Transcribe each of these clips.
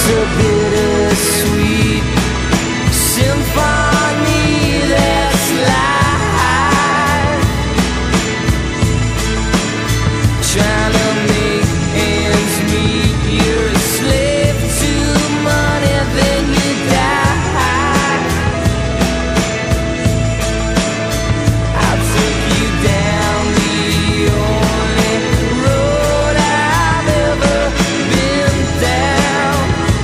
a bittersweet symphony that's life, trying to make ends meet. You're a slave to money, then you die. I took you down the only road I've ever been down.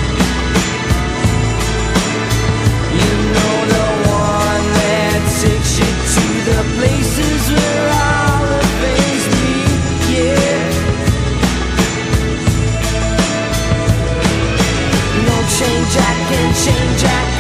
You know, the one that takes you to the places where all the things meet, yeah. No change, I can change, I